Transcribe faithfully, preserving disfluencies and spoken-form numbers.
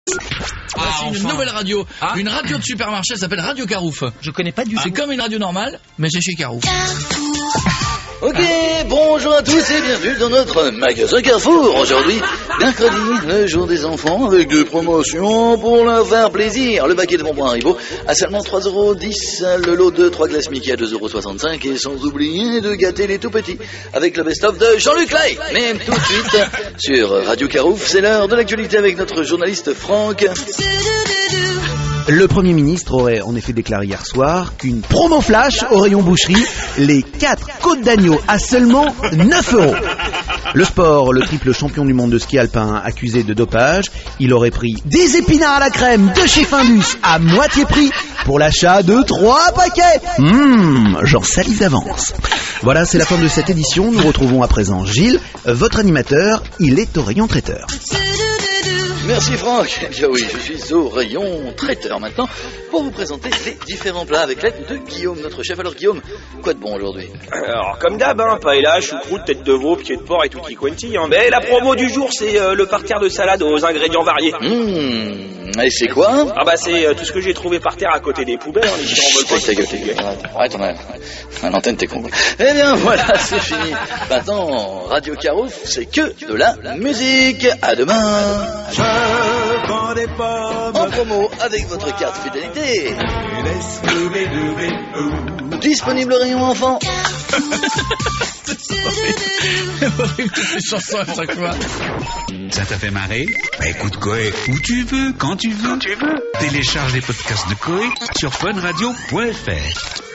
Ah, c'est une enfin. nouvelle radio, Ah. une radio de supermarché, elle s'appelle Radio Carouf. Je connais pas du tout. C'est comme une radio normale, mais c'est chez Carouf. Ok, bonjour à tous et bienvenue dans notre magasin Carrefour. Aujourd'hui, mercredi, le jour des enfants, avec des promotions pour leur faire plaisir. Le paquet de bonbons Haribo à seulement trois euros dix, le lot de trois glaces Mickey à deux euros soixante-cinq et sans oublier de gâter les tout petits avec le best-of de Jean-Luc Lay. Mais tout de suite, sur Radio Carouf, c'est l'heure de l'actualité avec notre journaliste Franck. Le Premier ministre aurait en effet déclaré hier soir qu'une promo flash au rayon boucherie, les quatre côtes d'agneau à seulement neuf euros. Le sport, le triple champion du monde de ski alpin accusé de dopage, il aurait pris des épinards à la crème de chez Findus à moitié prix pour l'achat de trois paquets. Hum, j'en salive d'avance. Voilà, c'est la fin de cette édition. Nous retrouvons à présent Gilles, votre animateur, il est au rayon traiteur. Merci Franck. Eh bien oui, je suis au rayon traiteur maintenant pour vous présenter les différents plats avec l'aide de Guillaume, notre chef. Alors Guillaume, quoi de bon aujourd'hui? Alors comme d'hab, hein, paella, choucroute, tête de veau, pied de porc et tutti quanti. Hein. Mais la promo du jour, c'est euh, le parterre de salade aux ingrédients variés. Mmh, et c'est quoi? Ah bah c'est euh, tout ce que j'ai trouvé par terre à côté des poubelles. Hein, les différents volcans. Ta gueule, ta gueule. Arrête, on a... à l'antenne, t'es con. Eh bien voilà, c'est fini. Maintenant, Radio Carouf, c'est que de la musique. À demain. En promo avec votre carte fidélité. Disponible au rayon enfant. Horrible, toutes les chansons à chaque fois. Ça t'a fait marrer? Bah écoute Coé, où tu veux, quand tu veux. Quand tu veux. Télécharge les podcasts de Coé sur funradio point f r.